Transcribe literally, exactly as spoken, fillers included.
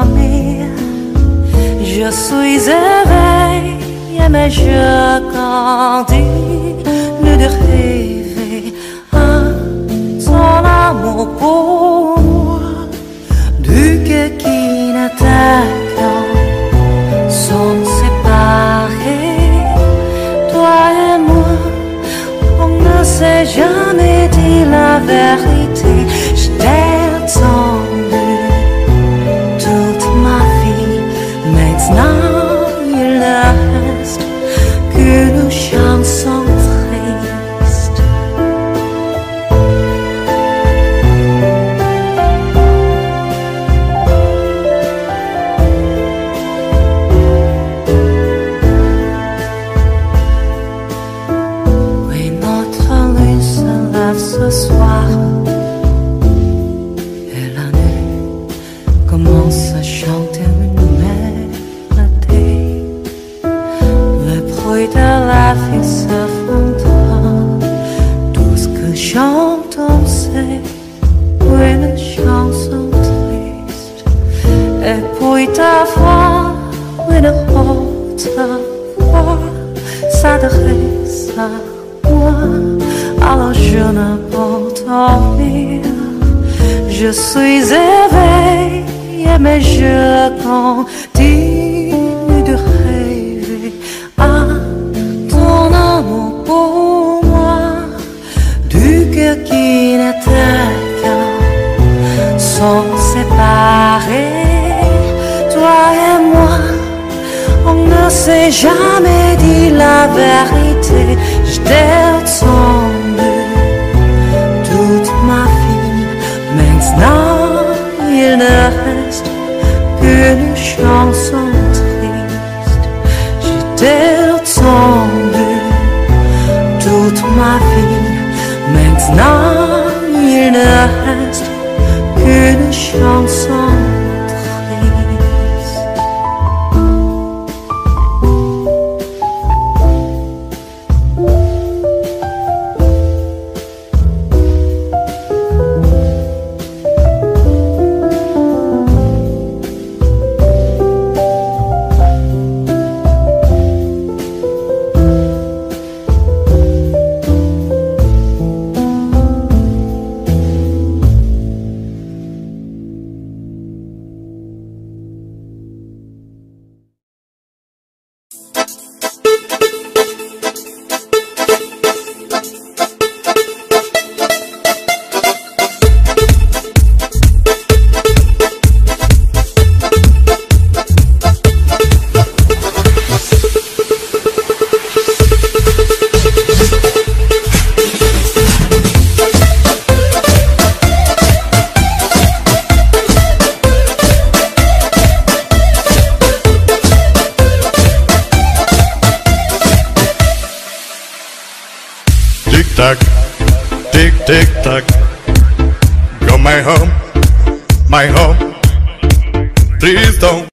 dormir. Je suis éveillée, mais je continue de rêver à ton amour pour moi. Du cœur qui n'attaque sont séparés. Toi et moi, on ne s'est jamais dit la vérité. Je t'ai attendu toute ma vie. Maintenant, il ne reste qu'une chanson triste. Oui, notre lune se lève ce soir et la nuit commence à chanter une mélodie. Le bruit de la vie se fondra. Tout ce que j'entends c'est une chanson triste. Et puis ta voix, une autre voix s'adresse à moi. Alors je ne peux dormir. Je suis éveillée, mais je continue de rêver à ton amour pour moi. Du cœur qui n'attaque sont séparés. Toi et moi, on ne s'est jamais dit la vérité. Je t'ai attendu toute ma vie. Maintenant, il ne reste qu'une chanson triste. Je t'ai attendu toute ma vie. Maintenant, il ne reste qu'une chanson triste. Tick-tack, tick-tick-tack. Go my home, my home. Please don't